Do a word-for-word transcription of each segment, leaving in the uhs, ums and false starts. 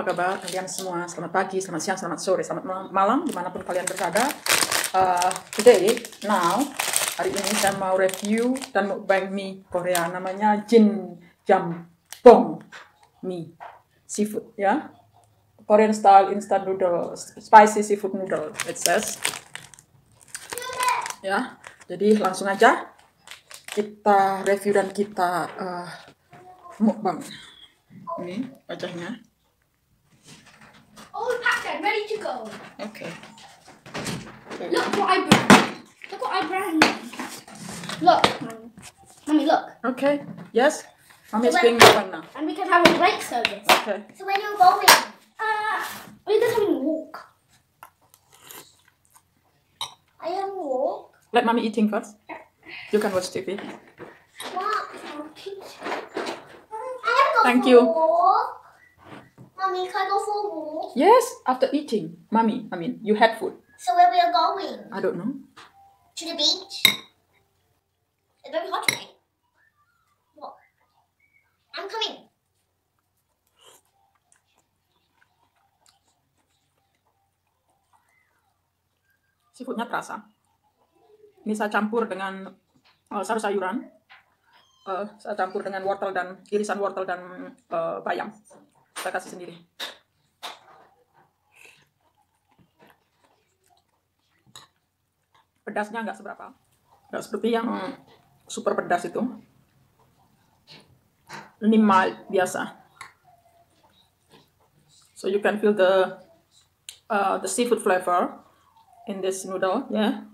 apa kabar kalian semua? Selamat pagi, selamat siang, selamat sore, selamat malam, dimanapun kalian berada. Uh, today, now, hari ini saya mau review dan mukbang mie Korea. Namanya Jin Jambong mie seafood, ya. Korean style instant noodle, spicy seafood noodle, it says. Ya, jadi langsung aja kita review dan kita uh, mukbang. Ini wajahnya. Oh, we packed it, ready to go. Okay. Look what I brought. Look what I brought. Look, Mummy. Mummy, look. Okay. Yes. Mommy's So being when- mukbang now. And we can have a break service. Okay. So where are you going? Uh, we're just having a walk. I have a walk. Let mommy eating first. You can watch T V. What? I'll teach you. I have to go Thank for you. a walk. Mummy, can I go for a walk? Yes. After eating, mommy. I mean, you had food. So where we are going? I don't know. To the beach? It's very hot today. What? I'm coming. Seafoodnya terasa. Ini saya campur dengan uh, sayur-sayuran. Uh, saya campur dengan wortel dan irisan wortel dan uh, bayam. Saya kasih sendiri. Pedasnya nggak seberapa. Nggak seperti yang super pedas itu. Ini mild biasa. So you can feel the uh, the seafood flavor in this noodle, yeah.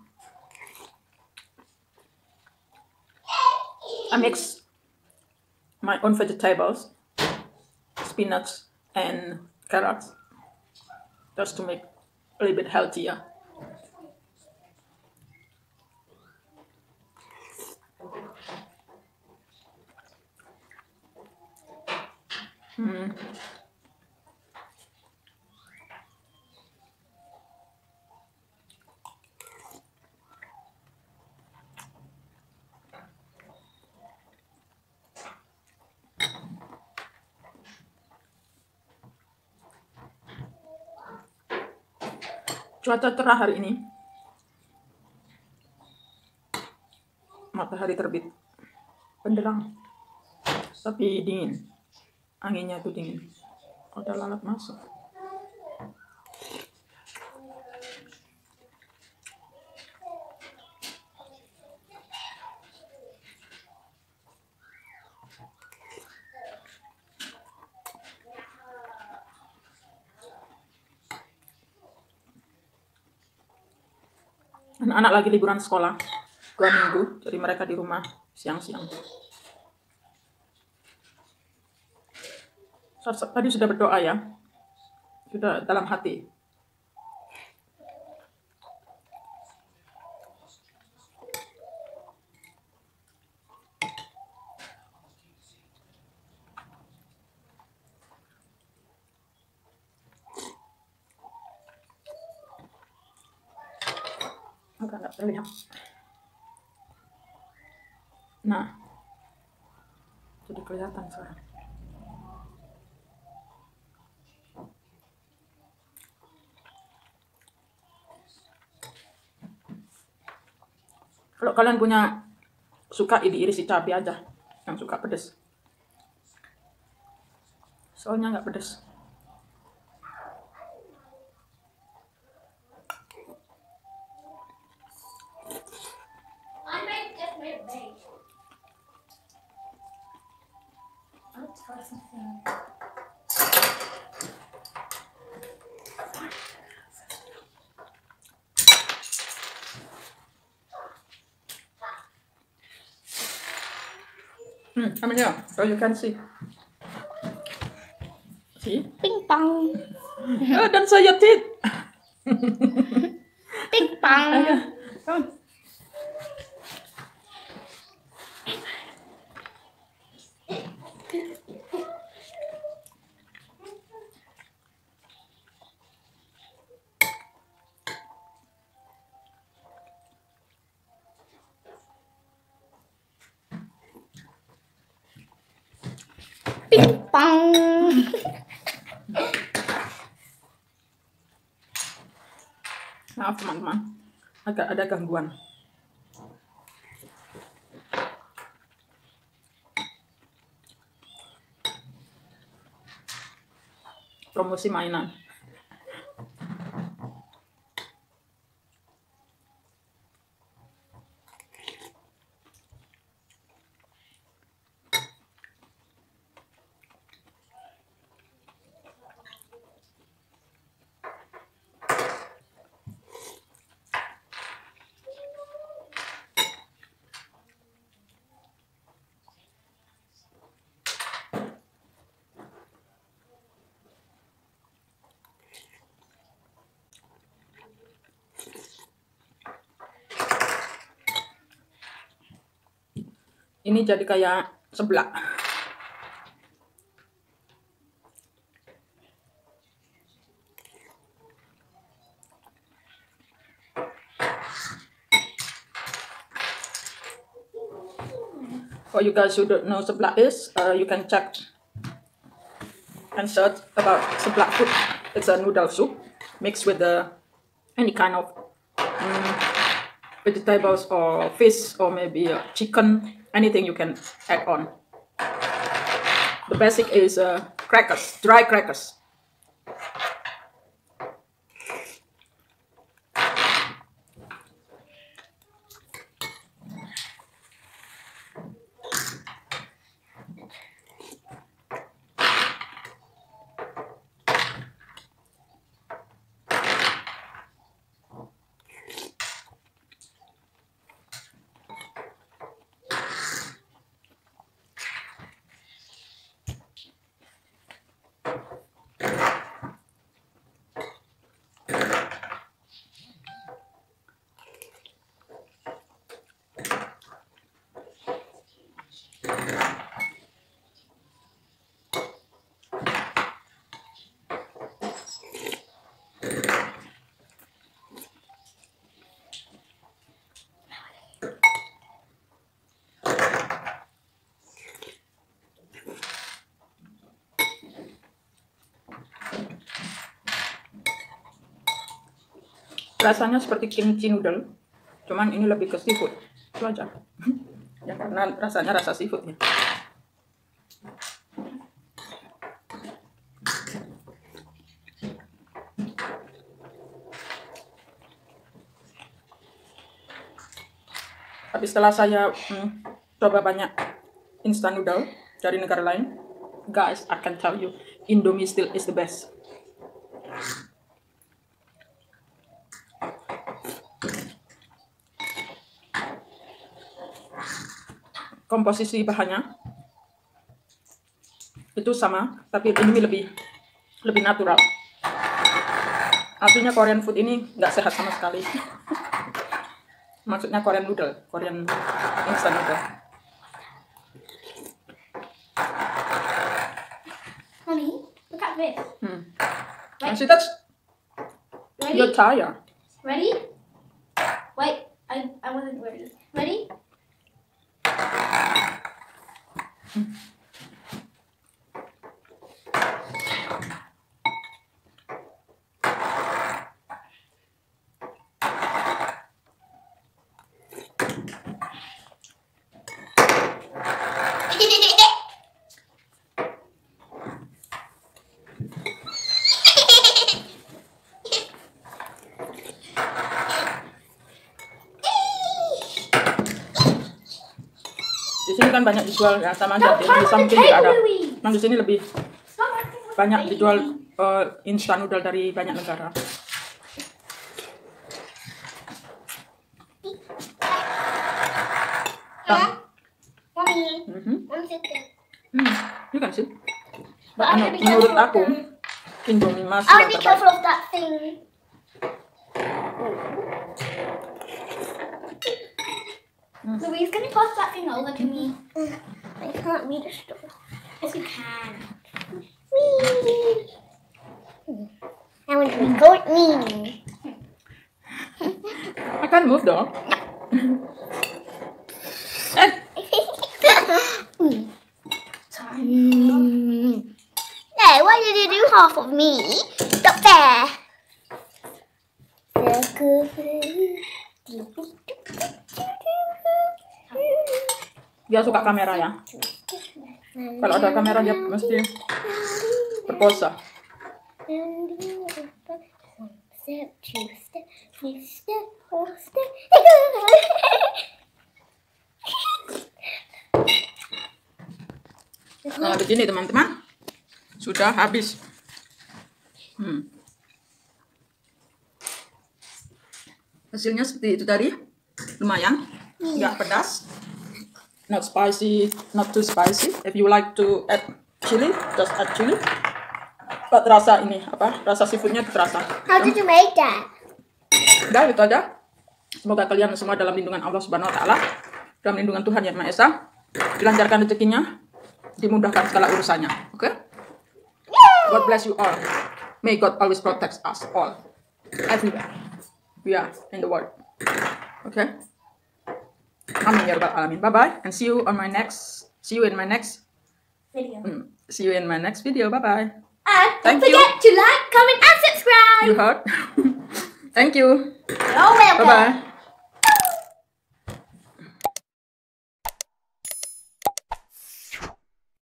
I mix my own vegetables, spinach and carrots, just to make a little bit healthier. Hmm. Cuaca cerah hari ini. Matahari terbit. Benderang. Tapi dingin. Anginnya itu dingin. Ada lalat masuk. Anak-anak lagi liburan sekolah dua minggu, jadi mereka di rumah siang-siang. Tadi sudah berdoa ya, sudah dalam hati. Agak nggak terlihat. Nah, jadi kelihatan sekarang. Kalau kalian punya suka diirisi cabai aja, yang suka pedas. Soalnya nggak pedas. I made just made bake. I'll try something. Hmm, I mean, yeah, so you can see. See? Ping pong. Oh, don't show your teeth. Ping pong. Ayo, come on. Ping pong. maaf teman-teman, agak ada gangguan. Promosi mainan. Ini jadi kayak seblak. For you guys who don't know seblak is, uh, you can check and search about seblak food. It's a noodle soup mixed with the any kind of um, vegetables or fish or maybe uh, chicken, anything you can add on. The basic is uh, crackers, dry crackers. Rasanya seperti kimchi noodle, cuman ini lebih ke seafood, itu aja. Ya karena rasanya rasa seafood ya. Tapi setelah saya hmm, coba banyak instant noodle dari negara lain, guys, I can tell you, Indomie still is the best. Komposisi bahannya itu sama, tapi ini lebih lebih natural. Artinya Korean food ini nggak sehat sama sekali. Maksudnya Korean noodle, Korean instant noodle. Mommy, look at this. Hmm. Wait. See, that's Ready? your tire. Ready? Wait, I, I wasn't ready. Ready? Di sini kan banyak dijual ya, sama aja di Don't samping touch the juga ada. table, Louis. Nah di sini lebih Stop acting like banyak a baby. dijual uh, instant noodle dari banyak negara. Huh? Mommy, Mhm. one second. Hmm, you can see. But I have to be Menurut careful aku, of them. Indomie masih I yang would be terbaik. careful of that thing. Hmm. Louise, can you pass that thing over to me? I can't read a story. Yes, you can. I want to record me. I can move though. Eh, Sorry. No, why did you do half of me? Stop there. Circle Dia suka kamera ya. Kalau ada kamera dia mesti berpose. Step, two step, three step, four step. Nah, begini teman-teman. Sudah habis. Hmm. Hasilnya seperti itu tadi. Lumayan. Nggak pedas. Not spicy, not too spicy. If you like to add chili, just add chili. But rasa ini apa? Rasa seafoodnya terasa. How did you make that? Udah itu aja. Semoga kalian semua dalam lindungan Allah Subhanahu Wa Taala, dalam lindungan Tuhan Yang Maha Esa, dilancarkan rezekinya, dimudahkan segala urusannya. Oke? Okay? God bless you all. May God always protect us all, everywhere we are in the world. Okay? Amin ya rabbal alamin. Bye bye, and see you on my next. See you in my next Video. Mm, see you in my next video. Bye bye. And don't Thank you. forget to like, comment, and subscribe. You heard? Thank you. You're welcome. Bye bye.